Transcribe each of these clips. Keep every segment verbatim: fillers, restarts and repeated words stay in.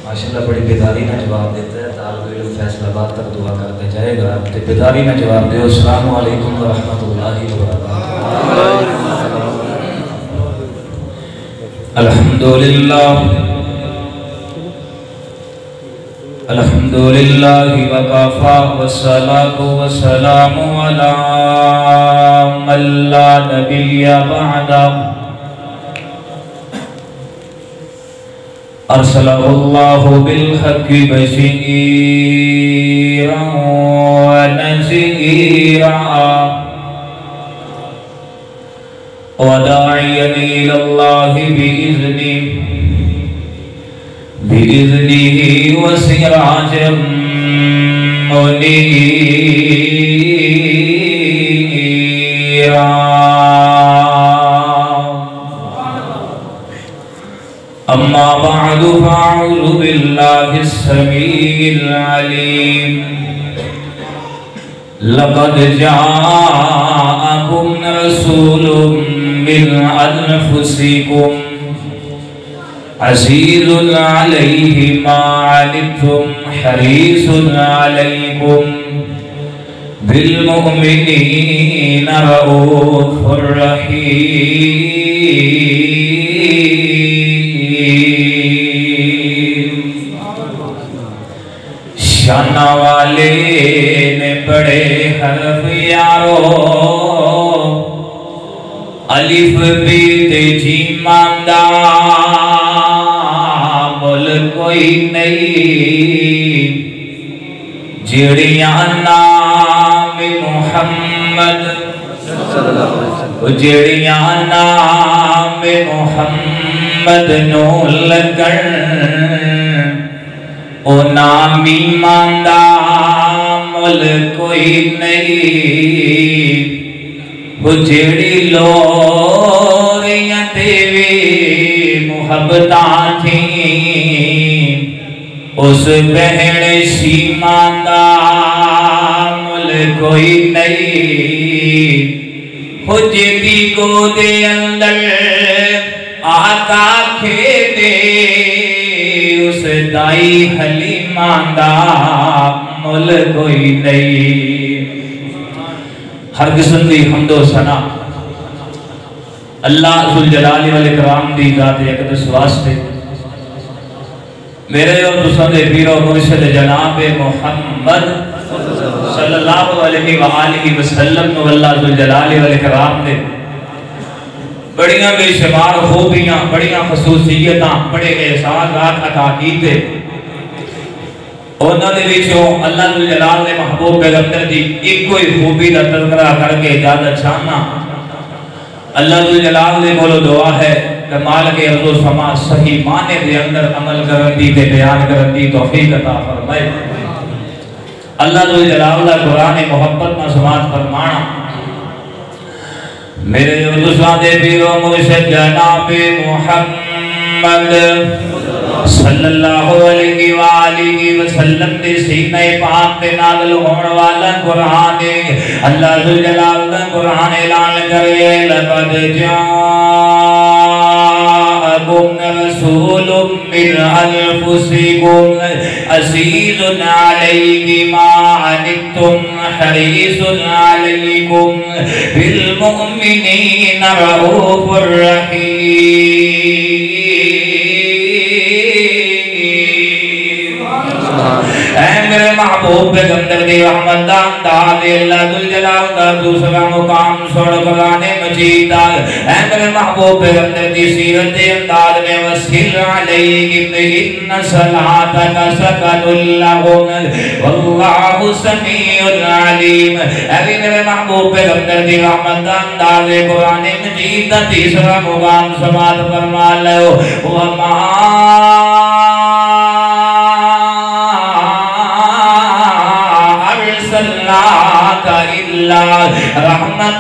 ماشاءاللہ بڑی بیداری میں جواب دیتا ہے. طالب علم فیصل آباد تک دعا کرتے جائے گا تو بیداری میں جواب دے. السلام علیکم ورحمۃ اللہ وبرکاتہ. الحمدللہ الحمدللہ وکفا والصلاۃ والسلام علی من لا نبی بعدہ ارسلہ اللہ بالحق بشیرا ونذیرا وداعیا الی اللہ بإذنہ بإذنہ وسراجا منیرا. اما بعد فاعوذ باللہ السمیع العلیم. لقد جاءکم رسول من انفسکم عزیز علیہ ما عنتم حریص علیکم بالمؤمنین رؤوف رحیم. شانہ والے نے بڑے حرف یارو الف بیت جیم ماندہ مل کوئی نہیں جڑیاں نام محمد جڑیاں نام محمد نو لگن او نامی ماندہ مل کوئی نہیں. وہ جڑی لوریاں تیوی محبتاں تھیں اس بہن شیماندہ مل کوئی نہیں. وہ جیتی کو دے اندر آقا کھیتے اس دائی حلیماندہ مل کوئی نہیں. ہر قسم دی حمد و ثنا اللہ ذوالجلال والاکرام دی ذات اقدس واسطے میرے اور تساں دے پیر و مرشد جناب محمد صلی اللہ علیہ وآلہ وسلم نو اللہ ذوالجلال والاکرام دے بڑیاں بے شمار خوبیاں بڑیاں خصوصیتاں بڑے احسانات عطا کیتے. انہوں نے وچوں اللہ ذوالجلال نے محبوب پیغمبر دی ایک کوئی خوبی دا تذکرہ کر کے اجازت چاہنا. اللہ ذوالجلال نے بولو دعا ہے کہ مالک ارض و سما صحیح معنی دے اندر عمل کرن دی تے بیان کرن دی توفیق عطا فرمائے. اللہ ذوالجلال دا قرآن محبت نہ سماعت فرمانا. میرے دوستاں دے پیر و مرشد جناب محمد صلی اللہ علیہ وآلہ وسلم دے سینہ پاک دے نازل ہونے والا قرآن اللہ ذوالجلال دا قرآن اعلان کرے. لقد جاءکم رسول من انفسکم عزیز علیہ ما عنتم حریص علیکم بالمؤمنین رؤوف رحیم. اے میرے محبوب پیغمبر دی رحمت دا انداز اللہ ذوالجلال دا دوسرا مقام سن قرآن مجید دا. اے میرے محبوب پیغمبر دی سیرت دے انداز میں وسل علیہم ان صلاتک سکن لہم واللہ سمیع علیم. اے میرے محبوب پیغمبر دی رحمت دا انداز قرآن مجید دا تیسرا مقام سماعت فرما لو. وما رحمت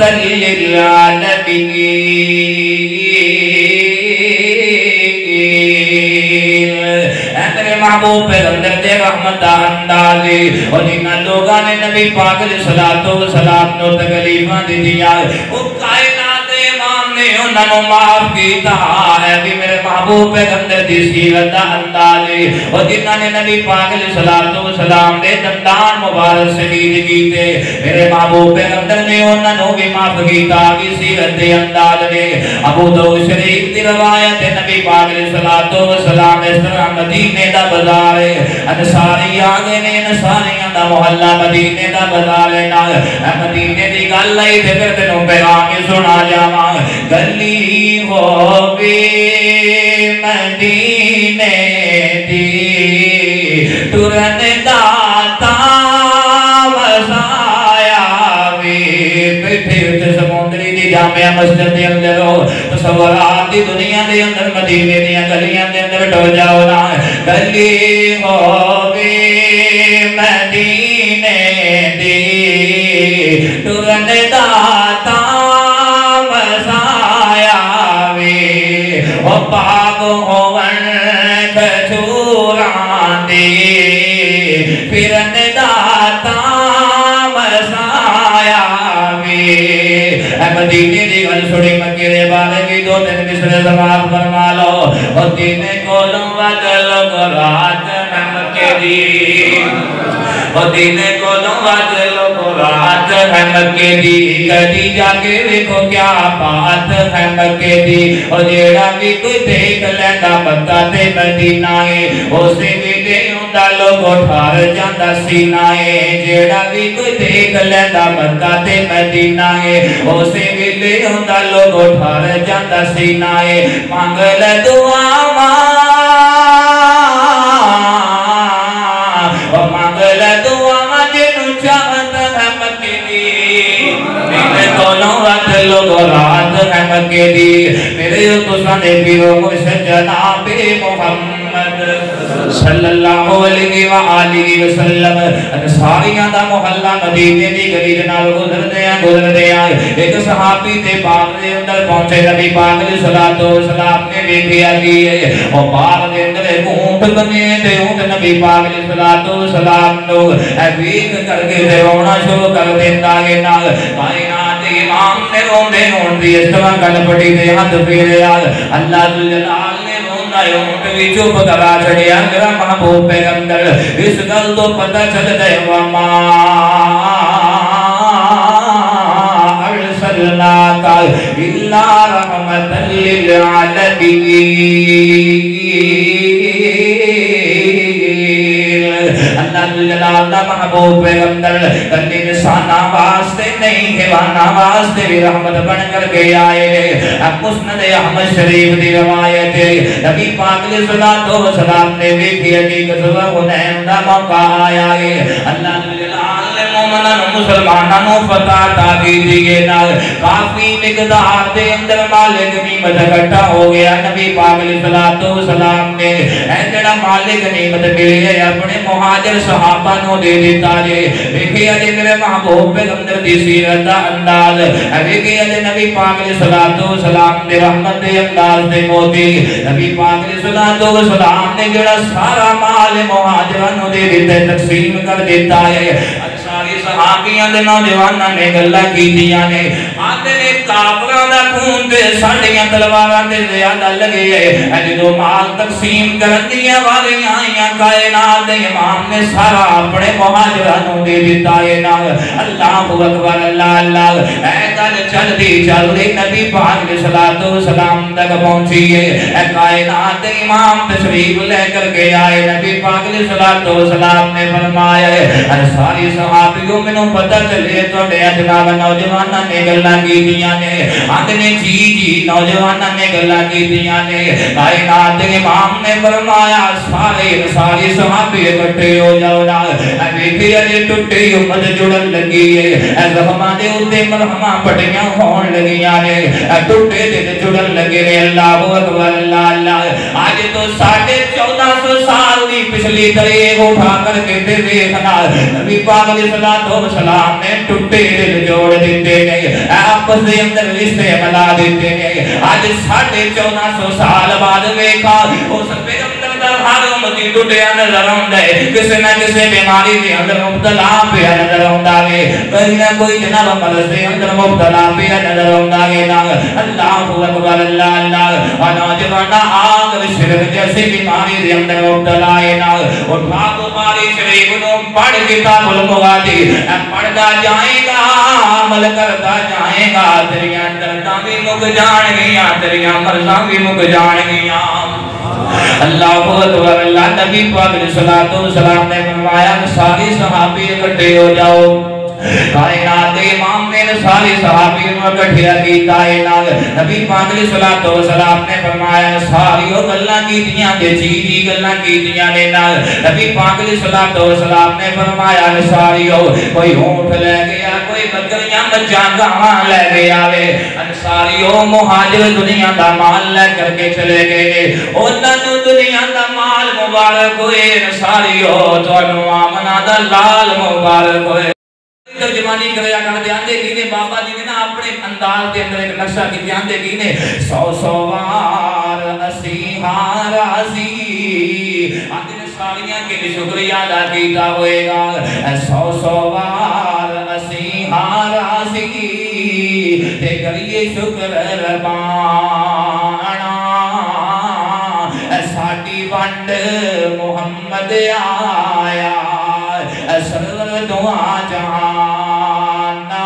للعالمین. میرے محبوب پیغمبر دے رحمت اندازی اور انہاں لوگاں نے نبی پاک علیہ الصلوۃ والسلام نو تکلیفاں دی دیا. وہ کائنات امام نے انہوں معاف کیتا ہے بھی میرے محبوب پیغمبر دی سیرت دا انداز اور جنہاں نے نبی پاک علیہ الصلوۃ والسلام دے دندان مبارک شہید کیتے میرے محبوب پیغمبر نے انہوں بھی معاف کیتا بھی سیرت دے انداز نے ابو داؤد شریف دی روایت نبی پاک علیہ الصلوۃ والسلام اس طرح مدینے دا بازار ہے انصاری آگے نے انصاریاں دا محلہ مدینے دا بازار ہے نا مدینے دی گل آئی تے پھر تینوں پیغام سنا جاواں گلی ہووی مدینے دی ترن داتا وسایا وی بیٹھے تے سمندری دی جامع مسجد دے اندر تصورات دی دنیا دے اندر مدینے دی گلیاں دے اندر ڈو جاؤ نا گلی ہووی مدینے دی ترن داتا وسایا وی او پاک ہون کھجوراں دی پھرن داتا وسایا وی اے مدینے دی گل سنی مکے دے بارے بھی دو تین مصرے سماعت فرما لو او تین کولوں وگل کو رات ہے مکے دی او تین کولوں وگل کو رات ہے مکے دی کدی جا کے دیکھو کیا بات ہے مکے دی او جیڑا بھی کوئی دیکھ لیندا مکہ تے مدینہ ہے اسے بھی دے ہوندا لوگو ٹھار جاندا سینہ ہے جیڑا بھی کوئی دیکھ لیندا مکہ تے مدینہ ہے اسے بھی دے ہوندا لوگو ٹھار جاندا سینہ ہے مانگ لے دعا او مانگ لے دعا جنوں چاہت ہے مکے دی میرے کولوں وقت لوگو رات ہے مکے دی میرے تو سنے پیرو مرشد جناب محمد صلی اللہ علیہ وآلہ وسلم انصاریاں دا محلہ مدینے دی گلی جناب گزر دیا گزر دیا ایک صحابی تے باغ دے اندر پہنچے نبی پاک علیہ الصلوۃ والسلام نے دیکھیا کیے او باغ دے اندر اونٹ بنے تے اونٹ نبی پاک علیہ الصلوۃ والسلام نو ویکھ کر کے رونا شروع کر دیندا ہے نا کائنات امام نے روندے ہون دی اس طرح گل پڑی تے ہاتھ پھیریا اللہ جلال نے اونٹ بھی چپ کرا چھڑیا میرا محبوب پیغمبر اس گل تو پتہ چل دے وما ارسلناک الا رحمت للعالمین اللہ جلال دا محبوب پیغمبر کلی نسانہ واسطے نہیں حیوانہ واسطے بھی رحمت بن کر کے آئے مسند احمد شریف دی روایت نبی پاک علیہ الصلوۃ والسلام نے دیکھی علی غزوہ حنین دا موقع آیا ہے اللہ جلال نے مومنان مسلمانوں فتح عطا کی دیے نا کافی مقدار دے اندر مالک نعمت اکٹھا ہو گیا نبی پاک علیہ الصلوۃ والسلام نے اے جڑا مالک نعمت ملی ہے اپنے مہاجر صحابہ نو دے دیتا جے دیکھیا جے میرے محبوب پیغمبر دی سیرت دا انداز دیکھیا جے نبی پاک علیہ الصلوۃ والسلام دے رحمت دے انداز دے موتی نبی پاک علیہ الصلوۃ والسلام نے جڑا سارا مال مہاجراں نو دے دیتا تقسیم کر دیتا ہے ساری صحابیاں دے نوجواناں نے گلاں کیتیاں نے آندے نے کافراں دا خون تے ساڈیاں تلواراں تے زیادہ لگے اے جدوں مال تقسیم کرن دیاں والیاں آئیاں کائنات دے امام نے سارا اپنے مہاجراں نو دے دیتا ہے نا اللہ اکبر اللہ اللہ اے گل چلدی چلدی نبی پاک علیہ الصلوۃ والسلام تک پہنچی ہے اے کائنات دے امام تشریف لے کر کے آئے نبی پاک علیہ الصلوۃ والسلام نے فرمایا ہے ساری صحابیوں میں پتہ چلے توڑے جناب نوجواناں نے گلاں کیتیاں نے آندے نے جی جی نوجواناں نے گلاں کیتیاں نے کائنات دے امام نے فرمایا سارے ساری صحابی اکٹھے ہو جاؤ نا ویکھی علی ٹٹی امت جڑن لگی ہے زخماں دے اوتے مرہماں پٹیاں ہون لگیاں نے ٹٹے دے جڑن لگے نے اللہ اکبر اللہ اللہ آج تو ساڑھے چودہ سو سال دی پچھلی تاریخ اٹھا کر کے دیکھنا نبی پاک علیہ الصلوۃ والسلام نے ٹوٹے دل جوڑ دیتے ہیں آپس دے اندر رشتے ملا دیتے ہیں آج ساڑھے چودہ سو سال بعد ویکھا اس پیغمبر دا ہر امتی ٹوٹیا نظر آندا ہے کسے نہ کسے بیماری دے اندر مبتلا پیا نظر آندا ہے کوئی نہ کوئی جناب مرض دے اندر مبتلا پیا نظر آندا ہے نا اللہ اکبر اللہ اللہ نوجوان آگ شرک جیسی بیماری دے اندر مبتلا ہے نا اٹھا بخاری شریف نو پڑھ کتاب المغازی پڑھتا جائے گا عمل کرتا جائے گا تیریاں درداں بھی مک جان گیاں تیریاں مرضاں بھی مک جان گیاں اللہ اکبر اللہ نبی پاک علیہ الصلوۃ والسلام نے فرمایا ساری صحابی اکٹھے ہو جاؤ کائنات امام نے ساری صحابیوں کو اکٹھا کیتا ہے نبی پاک علیہ الصلوۃ والسلام نے فرمایا ساری او گلاں کیتیاں تے جی جی گلاں کیتیاں نے نبی پاک علیہ الصلوۃ والسلام نے فرمایا ساری او کوئی اونٹ لے گیا کوئی بکریاں مجھاں گاواں لے گیا وے انصاری او مہاجر دنیا دا مال لے کر کے چلے گئے انہاں نو دنیا دا مال مبارک ہوئے انصاری او تانوں آمنہ دا لال مبارک ہوئے ترجمانی کریا کر دے آندے گی نے بابا جی نے نا اپنے انداز دے اندر ایک نقشہ کی آندے گی نے سو سوار اسی ہاراسی آندے نے سالیاں کے لئے شکریہ ادا کیتا ہوئے گا سو سوار اسی ہاراسی تے کریے شکر ربانا ساٹی بند محمد آیا سرور دعا جانا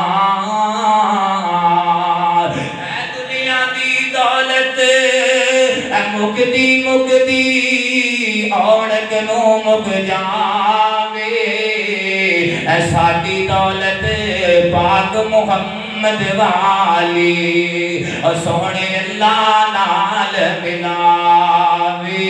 اے دنیا دی دولت اے مکدی مکدی اونک نو مک جاوے اے ساڈی دولت پاک محمد والی اور سونے اللہ نال ملاوے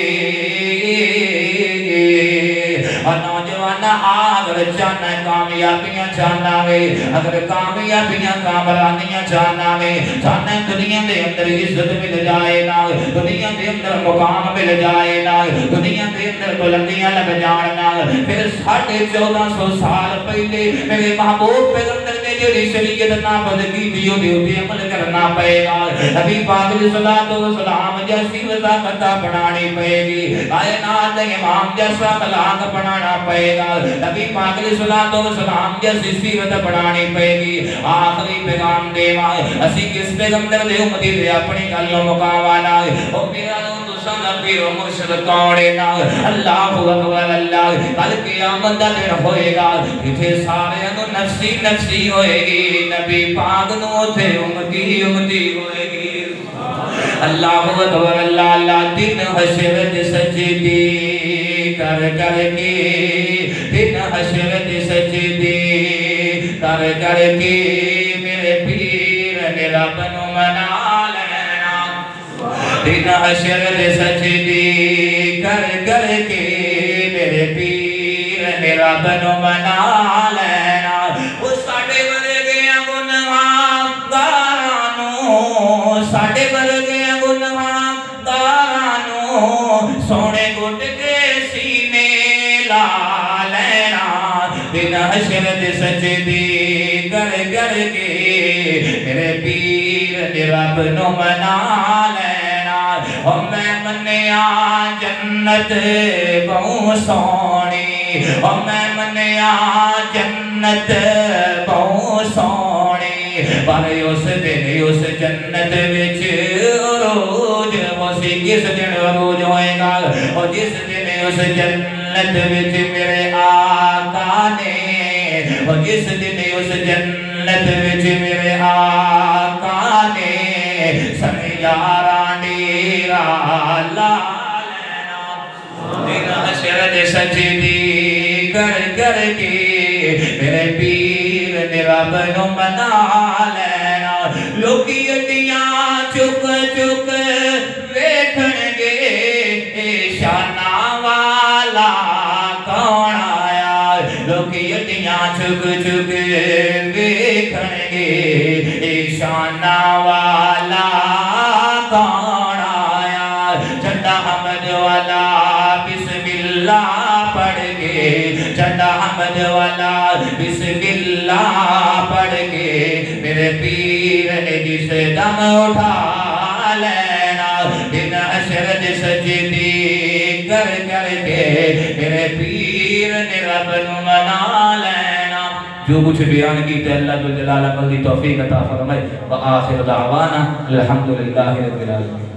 اور نوجوان اگر چاہنا ہے کامیابیاں چاہنا ہے اگر کامیابیاں کامرانیاں چاہنا ہے چاہنا ہے دنیا دے اندر عزت مل جائے نا دنیا دے اندر مقام مل جائے نا دنیا دے اندر بلندیاں لگ جاننا پھر ساڑھے چودہ سو سال پہلے میرے محبوب پیغمبر نے جڑی شریعت نافذ کی دیو دیو دی عمل کرنا پائے گا نبی پاک علیہ الصلوۃ والسلام جیسی وضاحت بنانی پائے گی کائنات کے امام جیسا اخلاق بنانا پائے گا نبی پاک علیہ الصلوۃ والسلام جیسی سیرت بنانی پائے گی آخری پیغام دیوا اسی کس پیغمبر دے امتی دے اپنی گل مقاوانا او میرا تو سن پیر و مرشد کوڑے نا اللہ اکبر اللہ کل قیامت دا دن ہوئے گا اتھے سارے انو نفسی نفسی ہوئے گی نبی پاک نو تھے امتی امتی ہوئے گی اللہ اکبر اللہ اللہ دن حشر دے سجدی کر کر کے دن حشر دے سجدی کر کر کے میرے پیر نے رب نو منا لینا دن حشر دے سجدی کر کر کے میرے پیر نے رب نو منا لینا وہ ساڑھے بڑے گیا گناہ دارانو ساڑھے بڑے گیا گناہ دارانو سونے گھٹ کے سینے لا لینا دن حشر دے سجدی کر کر کے میرے پیر نے رب نو منا لینا اور میں منیا جنت بہو سونی اور میں منیا جنت بہو سونی پر اس دن اس جنت وچ عروج اسی کس دن عروج ہوئے گا اور جس دن اس جنت وچ میرے آقا نے اور جس دن اس جنت وچ میرے آقا نے سنیارانی رالا لینا دن حشر دے سجدی کر کر کے میرے پیر نے رب نو منا لینا لوکی اڈیاں چک چک ویکھن گے شانہ والا کون آیا لوکی اڈیاں چک چک ویکھن گے شانہ والا کون آیا چنڈا حمد والا بسم اللہ پڑھ کے چنڈا حمد والا بسم اللہ پڑھ کے میرے پیر نے جس دم اٹھا لینا دن حشر دے سجدی کر کر کے میرے پیر نے رب نو منا لینا جو کچھ بیان کیتے اللہ جل جلالہ عمل دی توفیق عطا فرمائے وآخر دعوانا الحمدللہ رب العالمین